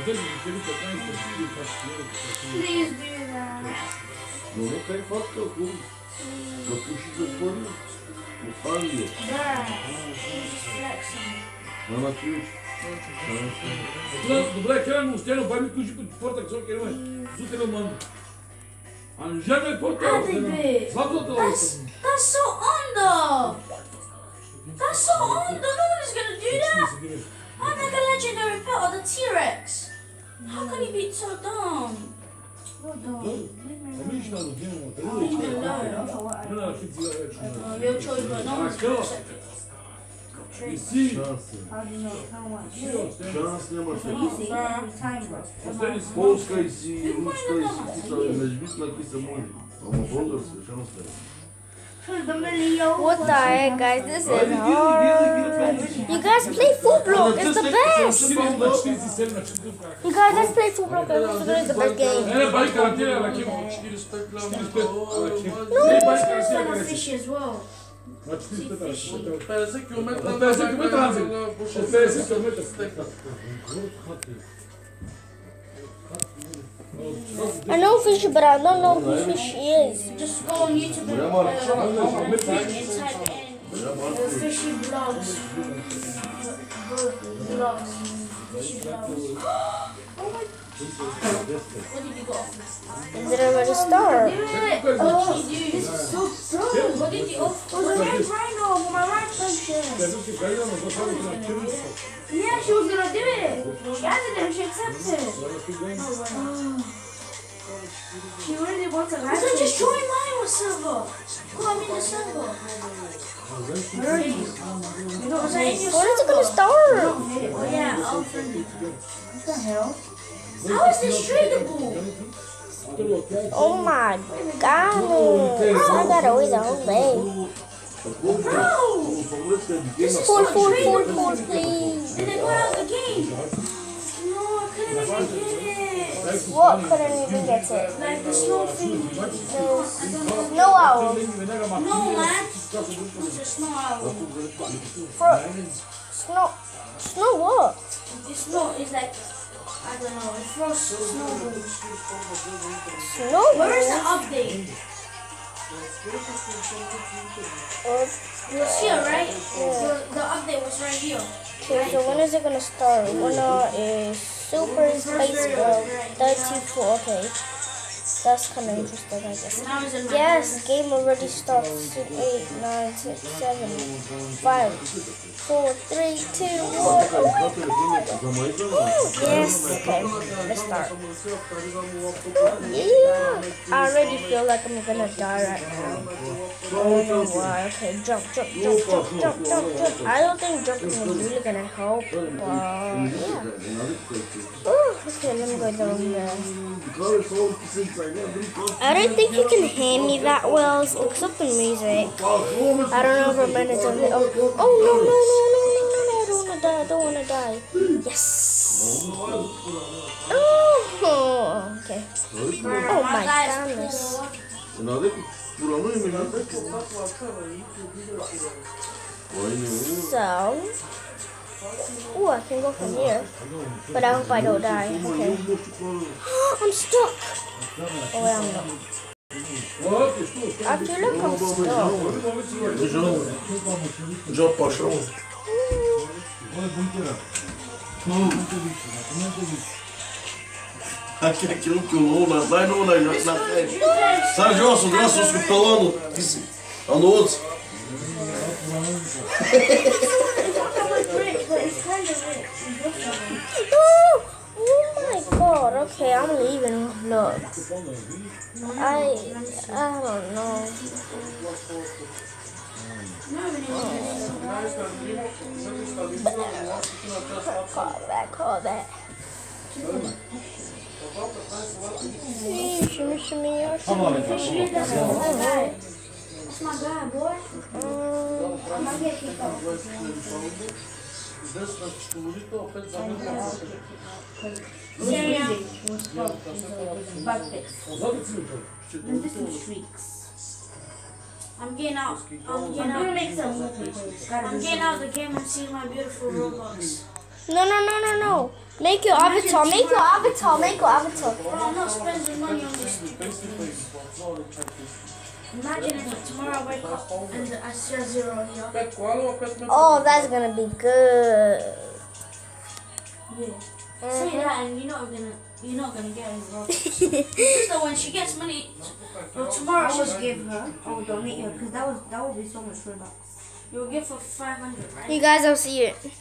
Please do that. Nu care facă cum? Să pui și de părere. Nu farie. Da. He's flexing. Mama Criuci. Добре, кера му стено, бай ми кучи под порта, ксо кера ме. Зутело ман. Анжа ме порта. Златото. That's so under. That's so under. No one is gonna do that. I'm like a legendary pet or the T-Rex. How can he be so dumb? You're dumb. Your choice, but no one's gonna accept it. Шанс няма Полска и си, ручка и си, межбит на ки са мои. Ама българска шанс няма. What the heck, guys? This is hard. You guys play Food Block. It's the best. You guys, let's play Food Block. It's the best game. No, fish as well. 50 км. I know fish, but I don't know who fish is. Just go on YouTube and type in fishy vlogs. Vlogs. Fishy vlogs. Oh my. What did you got off this? Did it already start? Oh, dude, this is so dumb. What did you off? It was a red rhino for my right function. Yeah, she was gonna do it. She hasn't done it, she accepted. She really wants a live. So just join my server. Come in the server. You know, was I in your When is it server? gonna start? Oh yeah, I'll friend you. What the hell? How is this tradable? Oh my god. I gotta wait the whole day. Bro! This is Four, not four, tradable. please. Did it go out of the game? No, I couldn't even get it. What couldn't even get it? Like the snow thing. Snow owl. No, man. It's a snow owl. Snow what? It's snow. It's like, I don't know, it frost snowballs. Snow? Where is the update? It's here, right? The update was right here. Okay, so when is it gonna start? Winner is Super Space Girl 34. Okay. That's kind of interesting, I guess. Now it's in my Yes, game already starts. 8, 9, 6, 7, 5, 4, 3, 2, 1. Yes, okay, let's start. Yeah, I already feel like I'm gonna die right now. I don't know why. Okay, jump. I don't think jumping is really gonna help, but yeah. Oh, okay, let me go down there. I don't think you can hear me that well. It's up the music. I don't know if I'm gonna do it. Oh no! I don't wanna die. Yes. Oh, okay. Oh my goodness. So, oh, I can go from here, but I hope I don't die. Okay. I'm stuck. Oh, wait, I'm not. I feel like I'm stuck. Já paixão. Aquilo que o Lula vai no na frente. Sabe, Johnson, graças ao pelando. On the woods. Oh my god, okay, I'm leaving. Look. I don't know. Call that. Shimmy. That's my guy, boy. I'm not getting kicked off. And this one shrieks. I'm getting out. I'm getting out of the game and seeing my beautiful Roblox. No. Make your avatar. Make your avatar. Make your avatar. Bro, I'm not spending money on this stupid thing. Imagine if tomorrow I wake up and I see a 0 here. Oh, that's gonna be good. Yeah. Say that and you're not gonna get it, bro. So when she gets money, well, tomorrow I would she's give her. I would donate her because that would be so much for bucks. you'll give her 500, right? You guys, I'll see you.